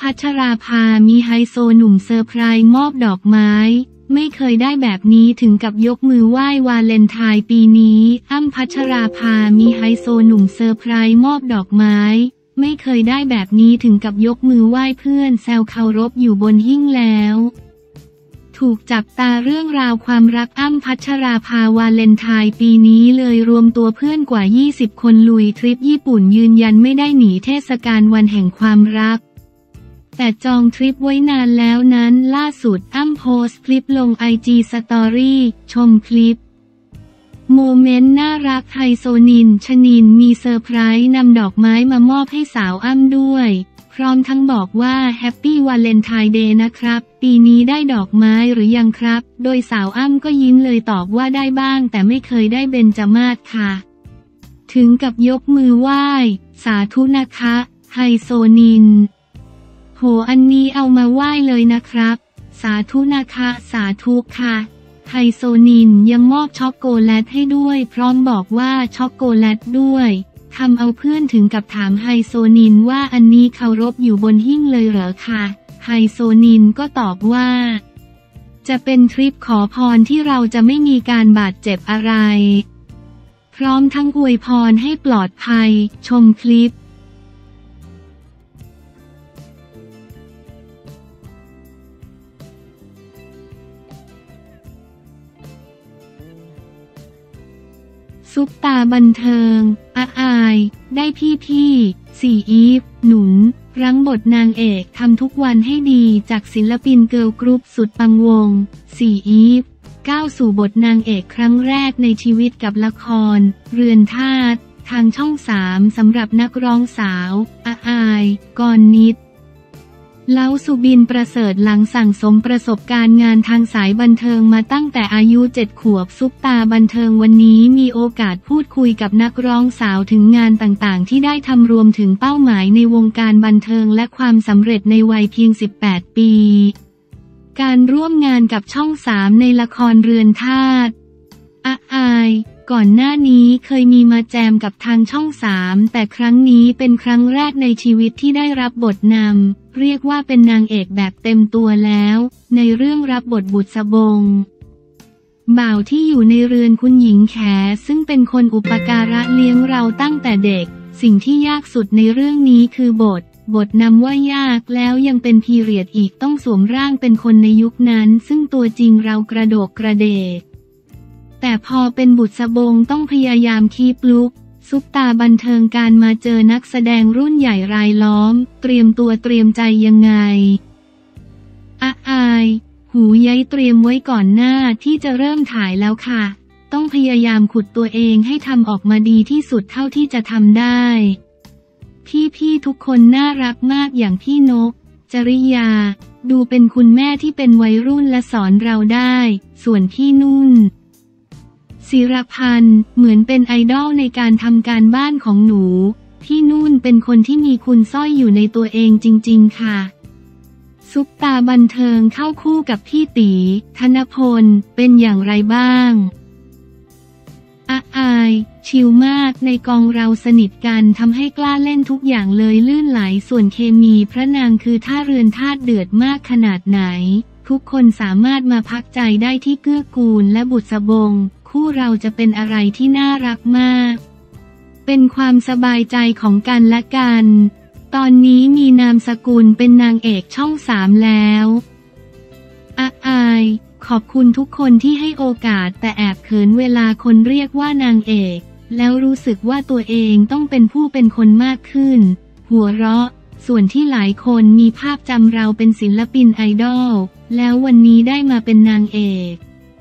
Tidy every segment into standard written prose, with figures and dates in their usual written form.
พัชราภามีไฮโซหนุ่มเซอร์ไพรส์มอบดอกไม้ไม่เคยได้แบบนี้ถึงกับยกมือไหว้วาเลนไทน์ปีนี้อ้ำพัชราภามีไฮโซหนุ่มเซอร์ไพรส์มอบดอกไม้ไม่เคยได้แบบนี้ถึงกับยกมือไหว้เพื่อนแซวเคารพอยู่บนหิ้งแล้วถูกจับตาเรื่องราวความรักอ้ำพัชราภาวาเลนไทน์ปีนี้เลยรวมตัวเพื่อนกว่า20คนลุยทริปญี่ปุ่นยืนยันไม่ได้หนีเทศกาลวันแห่งความรักแต่จองทริปไว้นานแล้วนั้นล่าสุดอ้ำโพสต์คลิปลง IG Story ชมคลิปโมเมนต์น่ารักไฮโซชนินมีเซอร์ไพรส์นำดอกไม้มามอบให้สาวอ้ำด้วยพร้อมทั้งบอกว่าแฮปปี้วาเลนไทน์เดย์นะครับปีนี้ได้ดอกไม้หรือยังครับโดยสาวอ้ำก็ยิ้มเลยตอบว่าได้บ้างแต่ไม่เคยได้เบญจมาศค่ะถึงกับยกมือไหว้สาธุนะคะไฮโซนินโหอันนี้เอามาไหว้เลยนะครับสาธุนะคะสาธุค่ะไฮโซนินยังมอบช็อกโกแลตให้ด้วยพร้อมบอกว่าช็อกโกแลตด้วยทำเอาเพื่อนถึงกับถามไฮโซนินว่าอันนี้เคารพอยู่บนหิ้งเลยเหรอคะไฮโซนินก็ตอบว่าจะเป็นทริปขอพรที่เราจะไม่มีการบาดเจ็บอะไรพร้อมทั้งอวยพรให้ปลอดภัยชมคลิปซุปตาบันเทิงอายได้พี่สี่อีฟหนุนรั้งบทนางเอกทำทุกวันให้ดีจากศิลปินเกิร์ลกรุ๊ปสุดปังวงสี่อีฟก้าวสู่บทนางเอกครั้งแรกในชีวิตกับละครเรือนธาตุทางช่อง3สำหรับนักร้องสาวอายกรนิษฐ์เล้าสุบินประเสริฐหลังสั่งสมประสบการณ์งานทางสายบันเทิงมาตั้งแต่อายุ7 ขวบซุปตาบันเทิงวันนี้มีโอกาสพูดคุยกับนักร้องสาวถึงงานต่างๆที่ได้ทำรวมถึงเป้าหมายในวงการบันเทิงและความสำเร็จในวัยเพียง18 ปีการร่วมงานกับช่อง3ในละครเรือนธาตุอายก่อนหน้านี้เคยมีมาแจมกับทางช่อง3แต่ครั้งนี้เป็นครั้งแรกในชีวิตที่ได้รับบทนำเรียกว่าเป็นนางเอกแบบเต็มตัวแล้วในเรื่องรับบทบุษบงบ่าวที่อยู่ในเรือนคุณหญิงแขซึ่งเป็นคนอุปการะเลี้ยงเราตั้งแต่เด็กสิ่งที่ยากสุดในเรื่องนี้คือบทนำว่ายากแล้วยังเป็นพีเรียดอีกต้องสวมร่างเป็นคนในยุคนั้นซึ่งตัวจริงเรากระโดกกระเดกแต่พอเป็นบุษบงต้องพยายามคีปลุกซุปตาบันเทิงการมาเจอนักแสดงรุ่นใหญ่รายล้อมเตรียมตัวเตรียมใจยังไงอายหูย้ายเตรียมไว้ก่อนหน้าที่จะเริ่มถ่ายแล้วค่ะต้องพยายามขุดตัวเองให้ทำออกมาดีที่สุดเท่าที่จะทำได้พี่ทุกคนน่ารักมากอย่างพี่นกจริยาดูเป็นคุณแม่ที่เป็นวัยรุ่นและสอนเราได้ส่วนพี่นุ่นศิรพันธ์เหมือนเป็นไอดอลในการทำการบ้านของหนูพี่นุ่นเป็นคนที่มีคุณซ่อยอยู่ในตัวเองจริงๆค่ะซุปตาบันเทิงเข้าคู่กับพี่ตีธนพลเป็นอย่างไรบ้างอายชิลมากในกองเราสนิทกันทำให้กล้าเล่นทุกอย่างเลยลื่นไหลส่วนเคมีพระนางคือท่าเรือนธาตุเดือดมากขนาดไหนทุกคนสามารถมาพักใจได้ที่เกื้อกูลและบุษบงคู่เราจะเป็นอะไรที่น่ารักมากเป็นความสบายใจของกันและกันตอนนี้มีนามสกุลเป็นนางเอกช่อง3แล้วอายขอบคุณทุกคนที่ให้โอกาสแต่แอบเขินเวลาคนเรียกว่านางเอกแล้วรู้สึกว่าตัวเองต้องเป็นผู้เป็นคนมากขึ้นหัวเราะส่วนที่หลายคนมีภาพจำเราเป็นศิลปินไอดอลแล้ววันนี้ได้มาเป็นนางเอก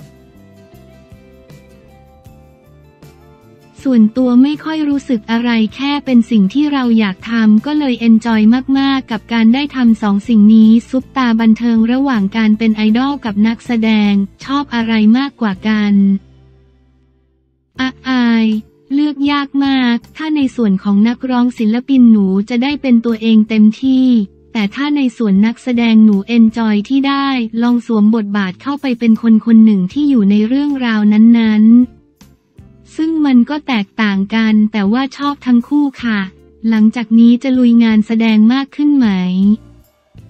ส่วนตัวไม่ค่อยรู้สึกอะไรแค่เป็นสิ่งที่เราอยากทำก็เลยเอนจอยมากๆกับการได้ทำ2 สิ่งนี้ซุปตาบันเทิงระหว่างการเป็นไอดอลกับนักแสดงชอบอะไรมากกว่ากันอายเลือกยากมากถ้าในส่วนของนักร้องศิลปินหนูจะได้เป็นตัวเองเต็มที่แต่ถ้าในส่วนนักแสดงหนูเอนจอยที่ได้ลองสวมบทบาทเข้าไปเป็นคนหนึ่งที่อยู่ในเรื่องราวนั้นๆซึ่งมันก็แตกต่างกันแต่ว่าชอบทั้งคู่ค่ะหลังจากนี้จะลุยงานแสดงมากขึ้นไหม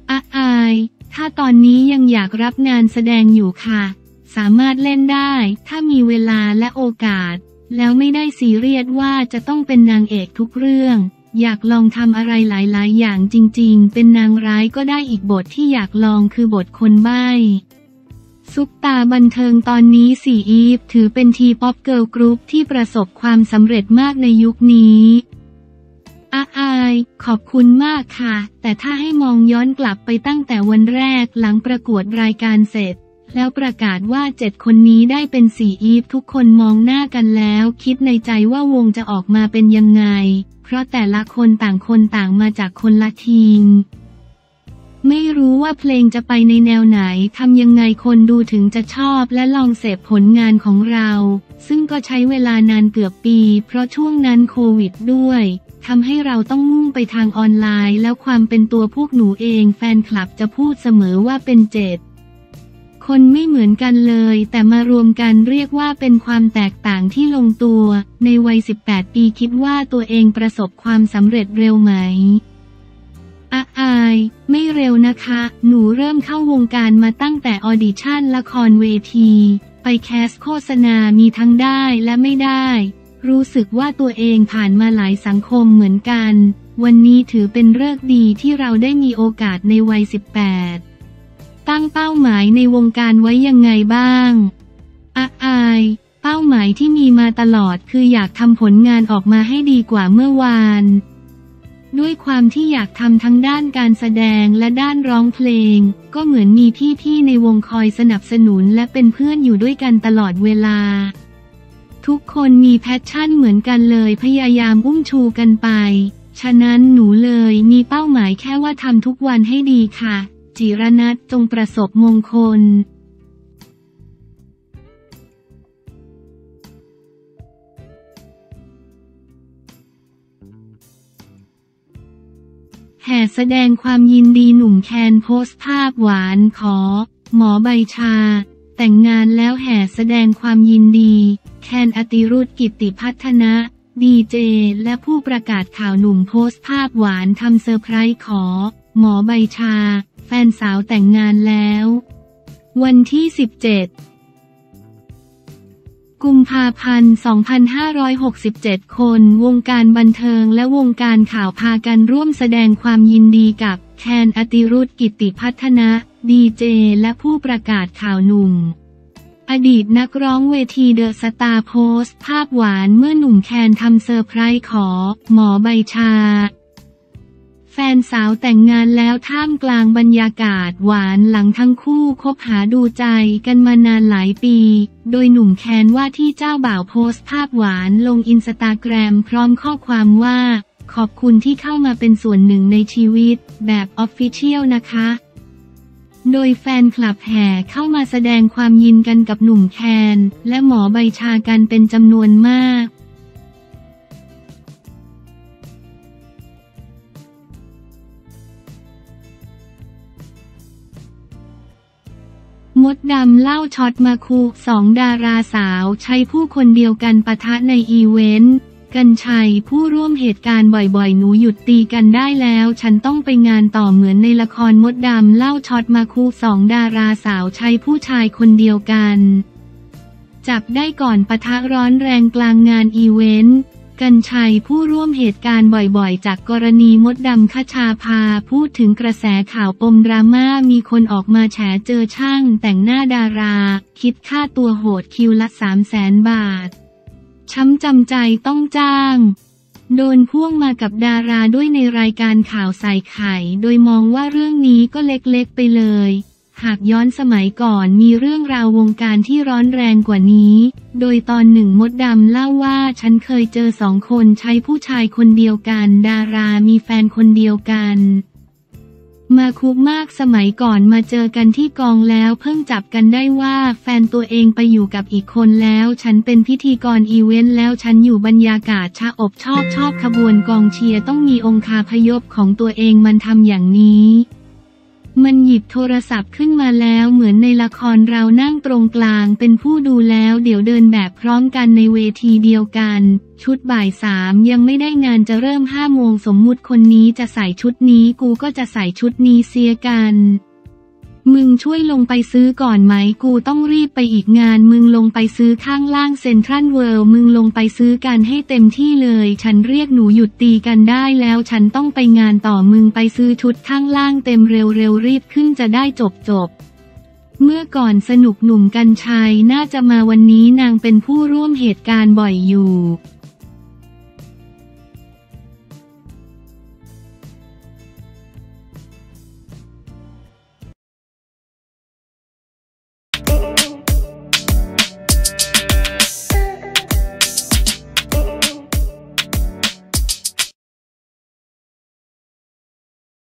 อายถ้าตอนนี้ยังอยากรับงานแสดงอยู่ค่ะสามารถเล่นได้ถ้ามีเวลาและโอกาสแล้วไม่ได้ซีเรียสว่าจะต้องเป็นนางเอกทุกเรื่องอยากลองทำอะไรหลายๆอย่างจริงๆเป็นนางร้ายก็ได้อีกบทที่อยากลองคือบทคนใบ้ซุปตาบันเทิงตอนนี้สี่อีฟถือเป็นทีป๊อปเกิร์ลกรุ๊ปที่ประสบความสำเร็จมากในยุคนี้อายขอบคุณมากค่ะแต่ถ้าให้มองย้อนกลับไปตั้งแต่วันแรกหลังประกวดรายการเสร็จแล้วประกาศว่า7คนนี้ได้เป็นสี่อีฟทุกคนมองหน้ากันแล้วคิดในใจว่าวงจะออกมาเป็นยังไงเพราะแต่ละคนต่างมาจากคนละทีมไม่รู้ว่าเพลงจะไปในแนวไหนทำยังไงคนดูถึงจะชอบและลองเสพผลงานของเราซึ่งก็ใช้เวลานานเกือบปีเพราะช่วงนั้นโควิดด้วยทำให้เราต้องมุ่งไปทางออนไลน์แล้วความเป็นตัวพวกหนูเองแฟนคลับจะพูดเสมอว่าเป็น7คนไม่เหมือนกันเลยแต่มารวมกันเรียกว่าเป็นความแตกต่างที่ลงตัวในวัย18ปีคิดว่าตัวเองประสบความสำเร็จเร็วไหมอายไม่เร็วนะคะหนูเริ่มเข้าวงการมาตั้งแต่ออดิชั่นละครเวทีไปแคสโฆษณามีทั้งได้และไม่ได้รู้สึกว่าตัวเองผ่านมาหลายสังคมเหมือนกันวันนี้ถือเป็นฤกษ์ดีที่เราได้มีโอกาสในวัย18ตั้งเป้าหมายในวงการไว้ยังไงบ้างอายเป้าหมายที่มีมาตลอดคืออยากทำผลงานออกมาให้ดีกว่าเมื่อวานด้วยความที่อยากทำทั้งด้านการแสดงและด้านร้องเพลงก็เหมือนมีพี่ๆในวงคอยสนับสนุนและเป็นเพื่อนอยู่ด้วยกันตลอดเวลาทุกคนมีแพชชั่นเหมือนกันเลยพยายามอุ้มชูกันไปฉะนั้นหนูเลยมีเป้าหมายแค่ว่าทำทุกวันให้ดีค่ะจิรนัทจงประสบมงคลแห่แสดงความยินดีหนุ่มแคนโพสต์ภาพหวานขอหมอใบชาแต่งงานแล้วแห่แสดงความยินดีแคนอติรุธกิตติพัฒนะดีเจและผู้ประกาศข่าวหนุ่มโพสต์ภาพหวานทำเซอร์ไพรส์ขอหมอใบชาแฟนสาวแต่งงานแล้ววันที่17 กุมภาพันธ์ 2567 คนวงการบันเทิงและวงการข่าวพากันร่วมแสดงความยินดีกับแคนอติรุธกิตติพัฒนะดีเจและผู้ประกาศข่าวหนุ่มอดีตนักร้องเวทีเดอะสตาร์โพสต์ภาพหวานเมื่อหนุ่มแคนทำเซอร์ไพรส์ขอหมอใบชาแฟนสาวแต่งงานแล้วท่ามกลางบรรยากาศหวานหลังทั้งคู่คบหาดูใจกันมานานหลายปีโดยหนุ่มแคนว่าที่เจ้าบ่าวโพสต์ภาพหวานลงอินสตาแกรมพร้อมข้อความว่าขอบคุณที่เข้ามาเป็นส่วนหนึ่งในชีวิตแบบออฟฟิเชียลนะคะโดยแฟนคลับแห่เข้ามาแสดงความยินกันกับหนุ่มแคนและหมอใบชากันเป็นจำนวนมากมดดำเล่าช็อตมาคุ2 ดาราสาวใช้ผู้คนเดียวกันปะทะในอีเวนต์กรรชัยผู้ร่วมเหตุการณ์บ่อยๆหนูหยุดตีกันได้แล้วฉันต้องไปงานต่อเหมือนในละครมดดำเล่าช็อตมาคุ2 ดาราสาวใช้ผู้ชายคนเดียวกันจับได้ก่อนปะทะร้อนแรงกลางงานอีเวนต์กรรชัยผู้ร่วมเหตุการณ์บ่อยๆจากกรณีมดดำคชาภาพูดถึงกระแสข่าวปมดราม่ามีคนออกมาแฉเจอช่างแต่งหน้าดาราคิดค่าตัวโหดคิวละ300,000 บาทช้ำจำใจต้องจ้างโดนพ่วงมากับดาราด้วยในรายการข่าวใส่ไข่โดยมองว่าเรื่องนี้ก็เล็กๆไปเลยหากย้อนสมัยก่อนมีเรื่องราววงการที่ร้อนแรงกว่านี้โดยตอนหนึ่งมดดำเล่าว่าฉันเคยเจอ2 คนใช้ผู้ชายคนเดียวกันดารามีแฟนคนเดียวกันมาคุกมากสมัยก่อนมาเจอกันที่กองแล้วเพิ่งจับกันได้ว่าแฟนตัวเองไปอยู่กับอีกคนแล้วฉันเป็นพิธีกรอีเวนต์แล้วฉันอยู่บรรยากาศชอบขบวนกองเชียร์ต้องมีองคาพยพของตัวเองมันทำอย่างนี้มันหยิบโทรศัพท์ขึ้นมาแล้วเหมือนในละครเรานั่งตรงกลางเป็นผู้ดูแล้วเดี๋ยวเดินแบบพร้อมกันในเวทีเดียวกันชุดบ่าย3ยังไม่ได้งานจะเริ่ม5 โมงสมมุติคนนี้จะใส่ชุดนี้กูก็จะใส่ชุดนี้เสียกันมึงช่วยลงไปซื้อก่อนไหมกูต้องรีบไปอีกงานมึงลงไปซื้อข้างล่างเซ็นทรัลเวิลด์มึงลงไปซื้อกันให้เต็มที่เลยฉันเรียกหนูหยุดตีกันได้แล้วฉันต้องไปงานต่อมึงไปซื้อชุดข้างล่างเต็มเร็วๆรีบขึ้นจะได้จบเมื่อก่อนสนุกหนุ่มกรรชัยน่าจะมาวันนี้นางเป็นผู้ร่วมเหตุการณ์บ่อยอยู่